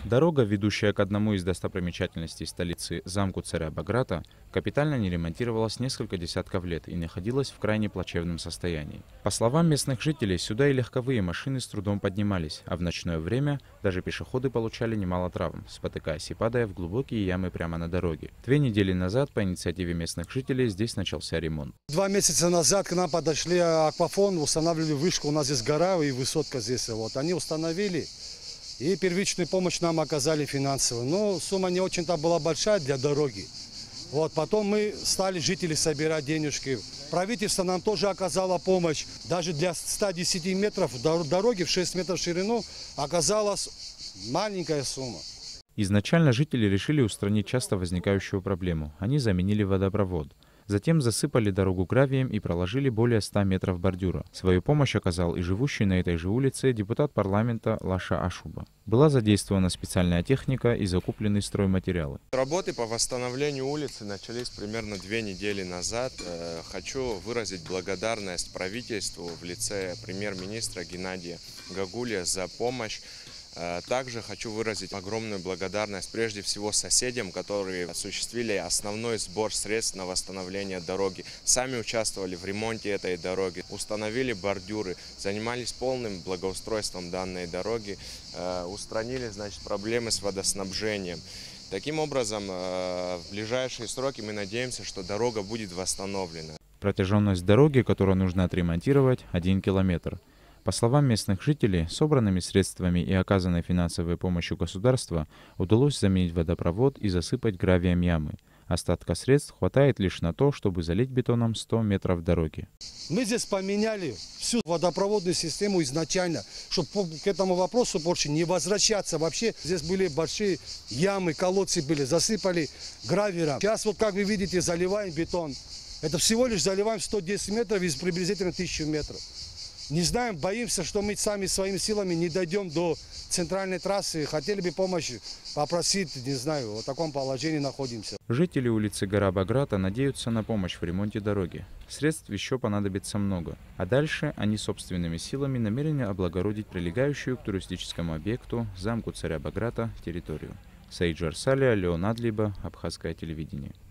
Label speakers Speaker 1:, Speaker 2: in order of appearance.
Speaker 1: Дорога, ведущая к одному из достопримечательностей столицы, замку царя Баграта, капитально не ремонтировалась несколько десятков лет и находилась в крайне плачевном состоянии. По словам местных жителей, сюда и легковые машины с трудом поднимались, а в ночное время даже пешеходы получали немало травм, спотыкаясь и падая в глубокие ямы прямо на дороге. 2 недели назад по инициативе местных жителей здесь начался ремонт.
Speaker 2: 2 месяца назад к нам подошли Аквафон, устанавливали вышку, у нас здесь гора и высотка здесь. Вот они установили. И первичную помощь нам оказали финансовую. Но сумма не очень-то была большая для дороги. Вот, потом мы стали, жители, собирать денежки. Правительство нам тоже оказало помощь. Даже для 110 метров дороги в 6 метров в ширину оказалась маленькая сумма.
Speaker 1: Изначально жители решили устранить часто возникающую проблему. Они заменили водопровод. Затем засыпали дорогу гравием и проложили более 100 метров бордюра. Свою помощь оказал и живущий на этой же улице депутат парламента Лаша Ашуба. Была задействована специальная техника и закуплены стройматериалы.
Speaker 3: Работы по восстановлению улицы начались примерно 2 недели назад. Хочу выразить благодарность правительству в лице премьер-министра Геннадия Гагулия за помощь. Также хочу выразить огромную благодарность прежде всего соседям, которые осуществили основной сбор средств на восстановление дороги. Сами участвовали в ремонте этой дороги, установили бордюры, занимались полным благоустройством данной дороги, устранили, проблемы с водоснабжением. Таким образом, в ближайшие сроки мы надеемся, что дорога будет восстановлена.
Speaker 1: Протяженность дороги, которую нужно отремонтировать, 1 километр. По словам местных жителей, собранными средствами и оказанной финансовой помощью государства удалось заменить водопровод и засыпать гравием ямы. Остатка средств хватает лишь на то, чтобы залить бетоном 100 метров дороги.
Speaker 2: Мы здесь поменяли всю водопроводную систему изначально, чтобы к этому вопросу больше не возвращаться. Вообще здесь были большие ямы, колодцы были, засыпали гравием. Сейчас вот, как вы видите, заливаем бетон. Это всего лишь заливаем 110 метров из приблизительно 1000 метров. Не знаем, боимся, что мы сами своими силами не дойдем до центральной трассы. Хотели бы помощи попросить, не знаю, в таком положении находимся.
Speaker 1: Жители улицы Гора Баграта надеются на помощь в ремонте дороги. Средств еще понадобится много. А дальше они собственными силами намерены облагородить прилегающую к туристическому объекту, замку царя Баграта, территорию. Саид Жарсалия, Леон Адлиба, Абхазское телевидение.